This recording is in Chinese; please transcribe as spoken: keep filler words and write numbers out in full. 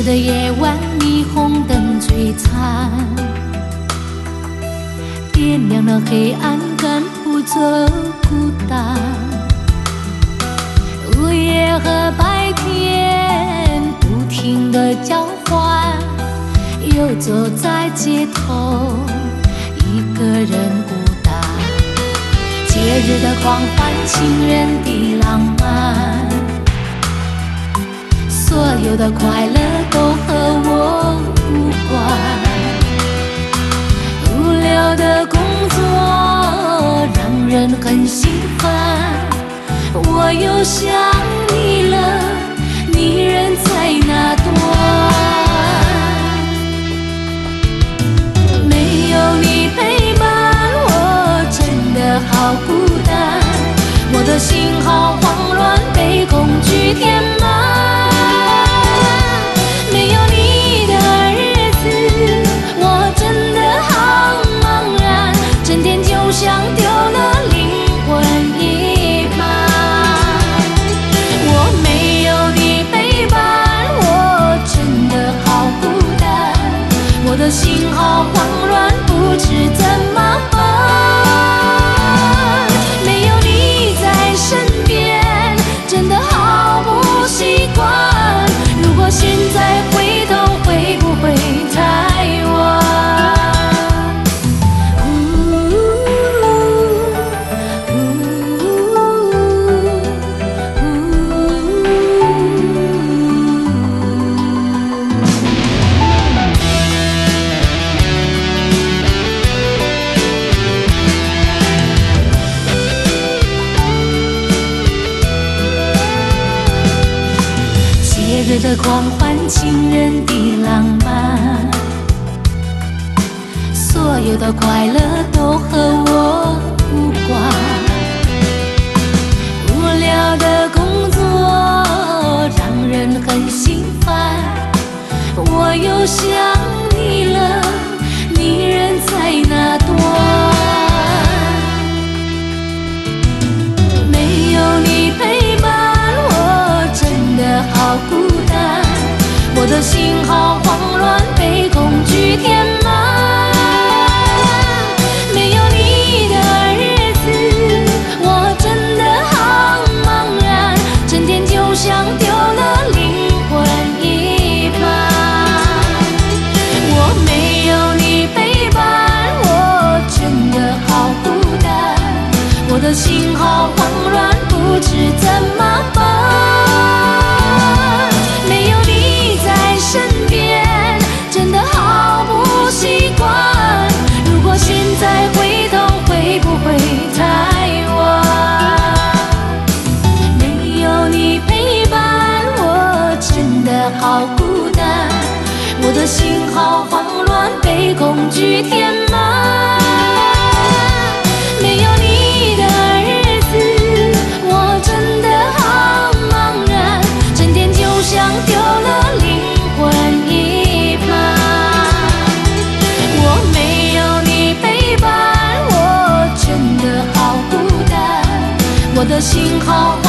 的夜晚，霓虹灯璀璨，点亮了黑暗，赶不走孤单。午夜和白天不停地交换，游走在街头，一个人孤单。节日的狂欢，情人的浪漫，所有的快乐都和我无关。无聊的工作让人很心烦，我又想你了，你人在哪端？没有你陪伴，我真的好孤单，我的心好慌乱，被恐惧填满。像丢了灵魂一般，我没有你陪伴，我真的好孤单，我的心好慌乱，不知怎么办。没有你在身边，真的好不习惯。如果现在回头，会不会太晚？节日的狂欢，情人的浪漫，所有的快乐都和我无关。无聊的工作让人很心烦，我又想你了，你人在哪端？没有你陪伴，我真的好孤单，我的心好慌乱，被恐惧填满。没有你的日子，我真的好茫然，整天就像丢了灵魂一般。我没有你陪伴，我真的好孤单，我的心好慌乱，不知怎么办。身边真的好不习惯，如果现在回头，会不会太晚？没有你陪伴，我真的好孤单，我的心好慌乱，被恐惧填满。没有你的日子，我真的好茫然，整天就像丢了灵一般。我没有你陪伴，我真的好孤单，我的心好